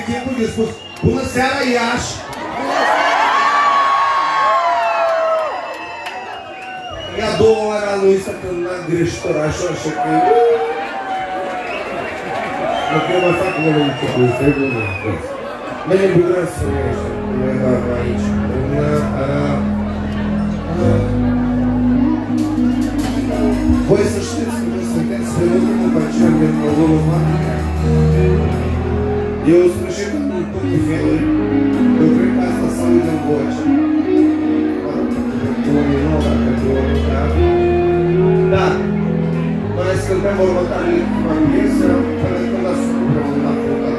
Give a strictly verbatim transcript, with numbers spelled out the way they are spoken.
timpul de spus bună seara, Iași! E a doua oară a lui să când n-am greșit orașul, așa că... Nu că eu mă fac numai în timpul, este bună. Mă ne bucurăm să fie așa, undeva aici. Voi să știți că noi sunteți pe ultimul pacient de Mădulul Fabrica. Eu sfârșit în tot felul. Eu cred că asta s-a uit în voce. două mii nouă, dacă două mii nouă. Dar, noi cântăm următoarele piesă până când asupra un la